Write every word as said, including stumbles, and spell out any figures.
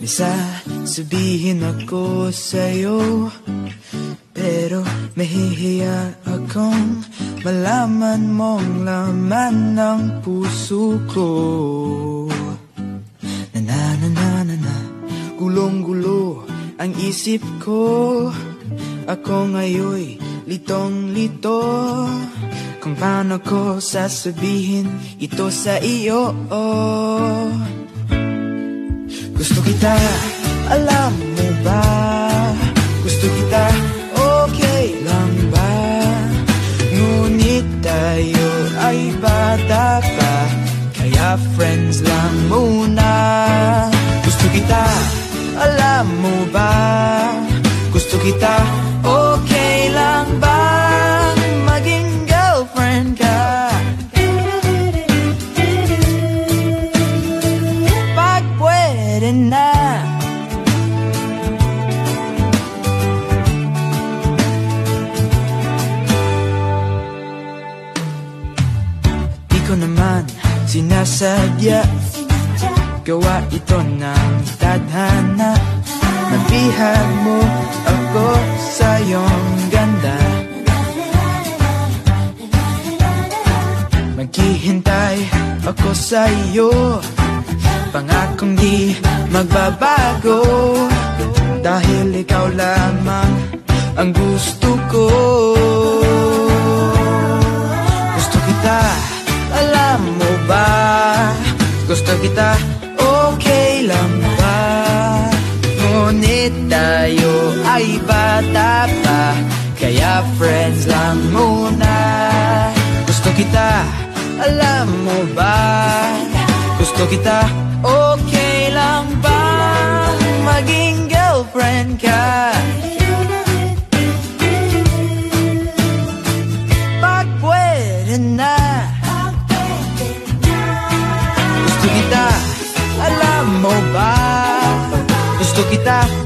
May sasabihin ako sa'yo, pero mahihiya akong malaman mong laman ng puso ko. Na na na na na na, gulong-gulo ang isip ko. Ako ngayoy litong-lito kung paano ko sasabihin ito sa iyo. Gusto kita, alam mo ba? Gusto kita, okay lang ba? Ngunit tayo ay bata pa, kaya friends lang muna. Gusto kita, alam mo ba? Gusto kita, okay lang ba? Maging girlfriend ka. Pag pwede na. Di ko naman sinasadya, gawa ito ng tadhana. Nabihag mo ako sa iyong ganda. Maghihintay ako sa iyo, pangakong di magbabago, dahil ikaw lamang ang gusto ko. Gusto kita, alam mo ba? Gusto kita, okay lang ba? Ngunit tayo ay bata pa, kaya friends lang muna. Gusto kita, alam mo ba? Gusto kita, okay lang ba? Maging girlfriend ka. Pag pwede na. Gusto kita, alam mo ba? Gusto kita,